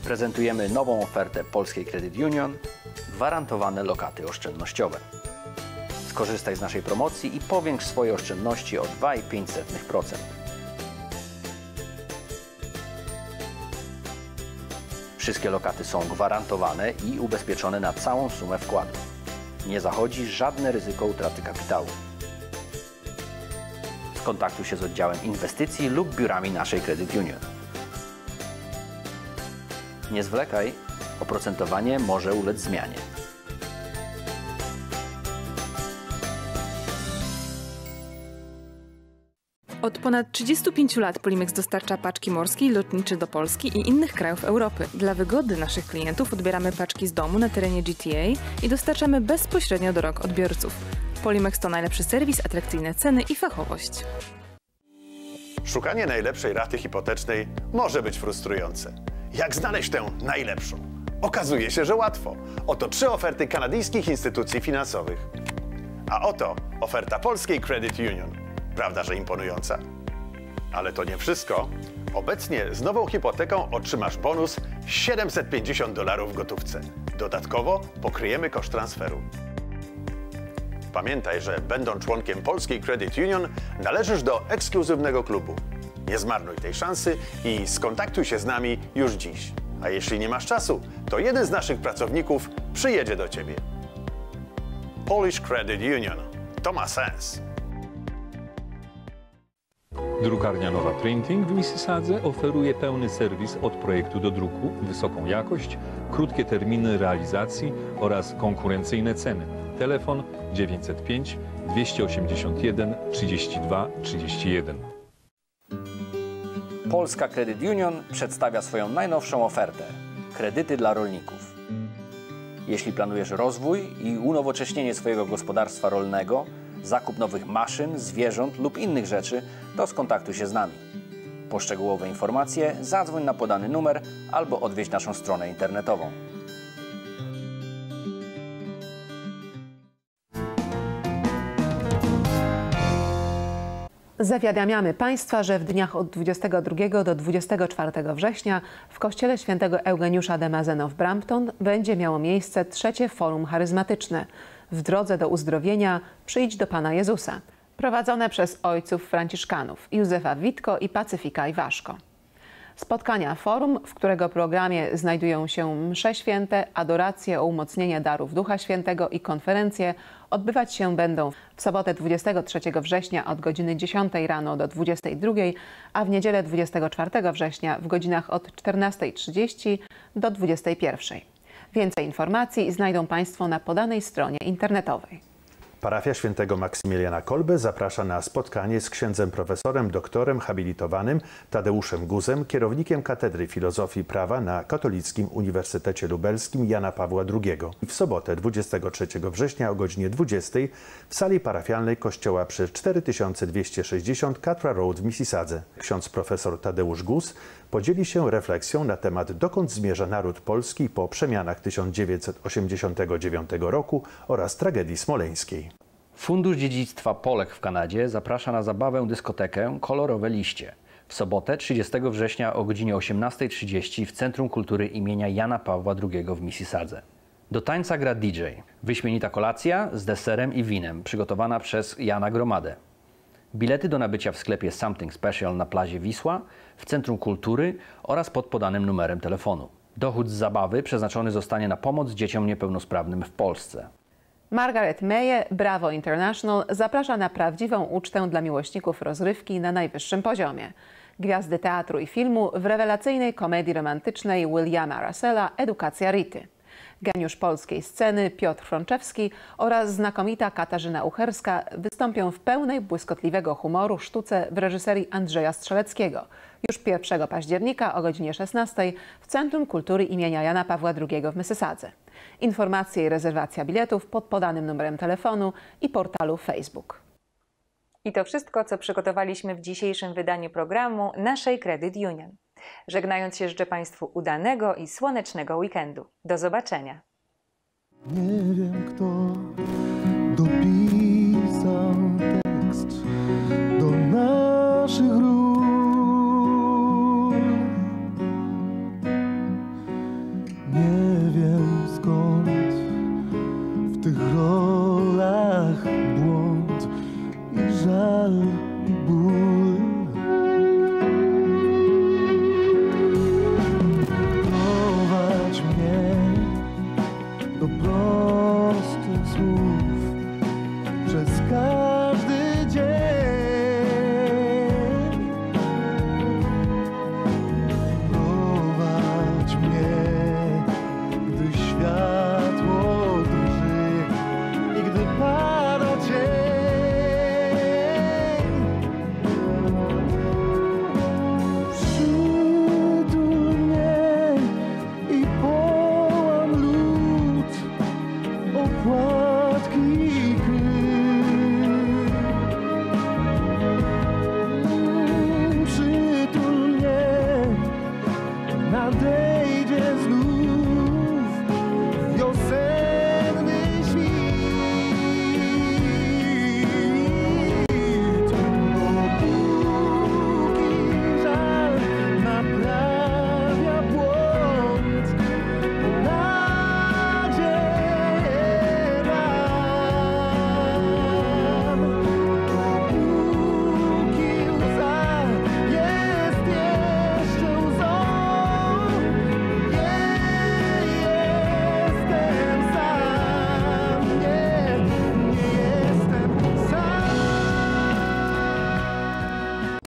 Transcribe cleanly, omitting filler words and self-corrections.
Prezentujemy nową ofertę Polskiej Credit Union – gwarantowane lokaty oszczędnościowe. Skorzystaj z naszej promocji i powiększ swoje oszczędności o 2,05%. Wszystkie lokaty są gwarantowane i ubezpieczone na całą sumę wkładu. Nie zachodzi żadne ryzyko utraty kapitału. Skontaktuj się z oddziałem inwestycji lub biurami naszej Credit Union. Nie zwlekaj, oprocentowanie może ulec zmianie. Od ponad 35 lat Polimex dostarcza paczki morskie i lotnicze do Polski i innych krajów Europy. Dla wygody naszych klientów odbieramy paczki z domu na terenie GTA i dostarczamy bezpośrednio do rąk odbiorców. Polimex to najlepszy serwis, atrakcyjne ceny i fachowość. Szukanie najlepszej raty hipotecznej może być frustrujące. Jak znaleźć tę najlepszą? Okazuje się, że łatwo. Oto 3 oferty kanadyjskich instytucji finansowych. A oto oferta Polskiej Credit Union. Prawda, że imponująca? Ale to nie wszystko. Obecnie z nową hipoteką otrzymasz bonus $750 w gotówce. Dodatkowo pokryjemy koszt transferu. Pamiętaj, że będąc członkiem Polskiej Credit Union należysz do ekskluzywnego klubu. Nie zmarnuj tej szansy i skontaktuj się z nami już dziś. A jeśli nie masz czasu, to jeden z naszych pracowników przyjedzie do Ciebie. Polish Credit Union. To ma sens. Drukarnia Nowa Printing w Mississadze oferuje pełny serwis od projektu do druku, wysoką jakość, krótkie terminy realizacji oraz konkurencyjne ceny. Telefon 905 281 32 31. Polska Credit Union przedstawia swoją najnowszą ofertę – kredyty dla rolników. Jeśli planujesz rozwój i unowocześnienie swojego gospodarstwa rolnego, zakup nowych maszyn, zwierząt lub innych rzeczy, to skontaktuj się z nami. Po szczegółowe informacje zadzwoń na podany numer albo odwiedź naszą stronę internetową. Zawiadamiamy Państwa, że w dniach od 22 do 24 września w kościele świętego Eugeniusza de Mazeno w Brampton będzie miało miejsce 3. Forum Charyzmatyczne. W drodze do uzdrowienia przyjdź do Pana Jezusa. Prowadzone przez ojców franciszkanów Józefa Witko i Pacyfika Iwaszko. Spotkania forum, w którego programie znajdują się msze święte, adoracje o umocnienie darów Ducha Świętego i konferencje, odbywać się będą w sobotę 23 września od godziny 10 rano do 22, a w niedzielę 24 września w godzinach od 14:30 do 21. Więcej informacji znajdą Państwo na podanej stronie internetowej. Parafia Świętego Maksymiliana Kolbe zaprasza na spotkanie z księdzem profesorem, doktorem habilitowanym Tadeuszem Guzem, kierownikiem Katedry Filozofii Prawa na Katolickim Uniwersytecie Lubelskim Jana Pawła II. W sobotę 23 września o godzinie 20 w sali parafialnej kościoła przy 4260 Catra Road w Mississadze. Ksiądz profesor Tadeusz Guz podzieli się refleksją na temat, dokąd zmierza naród polski po przemianach 1989 roku oraz tragedii smoleńskiej. Fundusz Dziedzictwa Polek w Kanadzie zaprasza na zabawę dyskotekę Kolorowe Liście w sobotę 30 września o godzinie 18:30 w Centrum Kultury imienia Jana Pawła II w Mississadze. Do tańca gra DJ. Wyśmienita kolacja z deserem i winem przygotowana przez Jana Gromadę. Bilety do nabycia w sklepie Something Special na plaży Wisła, w Centrum Kultury oraz pod podanym numerem telefonu. Dochód z zabawy przeznaczony zostanie na pomoc dzieciom niepełnosprawnym w Polsce. Margaret Meje, Bravo International, zaprasza na prawdziwą ucztę dla miłośników rozrywki na najwyższym poziomie. Gwiazdy teatru i filmu w rewelacyjnej komedii romantycznej Williama Russella Edukacja Rity. Geniusz polskiej sceny Piotr Frączewski oraz znakomita Katarzyna Ucherska wystąpią w pełnej błyskotliwego humoru sztuce w reżyserii Andrzeja Strzeleckiego. Już 1 października o godzinie 16 w Centrum Kultury imienia Jana Pawła II w Mississadze. Informacje i rezerwacja biletów pod podanym numerem telefonu i portalu Facebook. I to wszystko, co przygotowaliśmy w dzisiejszym wydaniu programu naszej Credit Union. Żegnając się, życzę Państwu udanego i słonecznego weekendu. Do zobaczenia. Nie wiem, kto dopisze